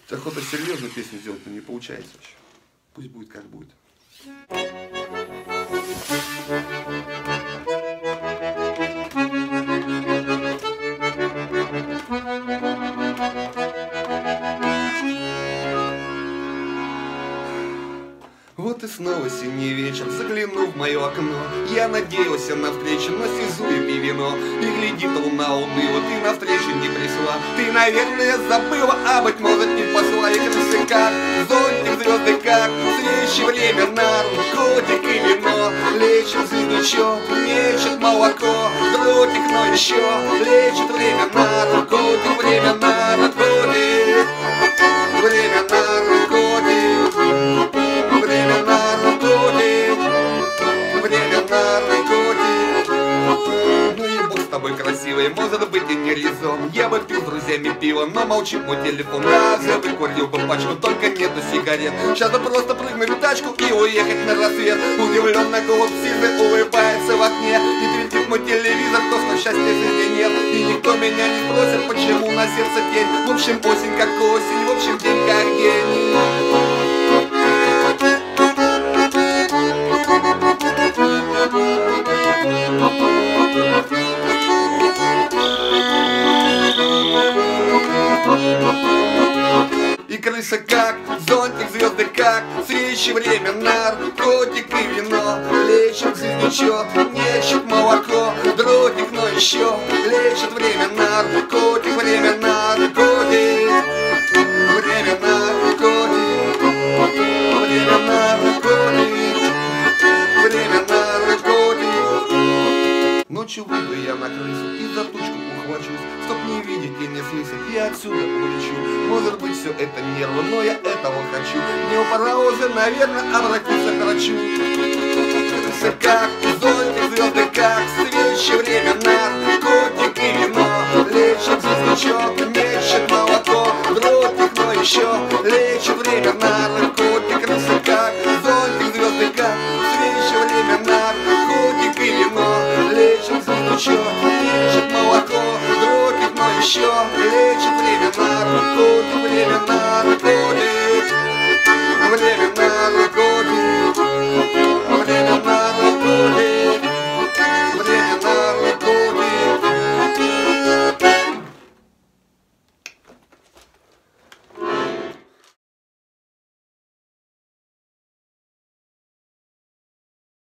Охота серьезную песню сделать, но не получается вообще. Пусть будет как будет. Вот и снова синий вечер, заглянув в мое окно. Я надеялся на встречу, но сижу и пью вино. И глядит луна уныло, ты навстречу не пришла. Ты, наверное, забыла, а быть может не пошла. И крысы как, зонтик, звезды как, свечи, время на наркотик и вино. Лечит звездочок, лечит молоко, дротик, но еще лечит время на наркотик, время на наркотик, время на наркотик. Время на наркотик, время на наркотик. Ну и бог с тобой красивый, может быть и не резон. Я бы пил с друзьями пиво, но молчит мой телефон. Разве бы курил бы пачку, только нету сигарет. Сейчас бы просто прыгнуть в тачку и уехать на рассвет. Удивленно голубь сизый улыбается в окне. И трещит мой телевизор, то что счастья здесь нет. И никто меня не спросит, почему на сердце тень. В общем осень как осень, в общем день как день. И крыша как, зонтик, звезды как, свечи, время, наркотик и вино. Лечит звездочок, лечит молоко, дротик, но еще лечит время, наркотик, время, наркотик, время, наркотик, время, наркотик, время, наркотик. Ночью выйду я на крысу и за тучку ухвачусь, чтоб не видеть и не слышать, я отсюда улечу. Может быть все это нервы, но я этого хочу. Мне пора уже, наверное, обратиться к врачу. Крыса как, зонтик, звезды как, свечи, время, наркотик и вино. Лечит звездочок, лечит молоко, дротик, но еще лечит время, наркотик. Крыса как, зонтик, звезды как, свечи, время, наркотик и вино. Лечит звездочок, лечит молоко, дротик, но еще лечит время, наркотик, время, наркотик, время.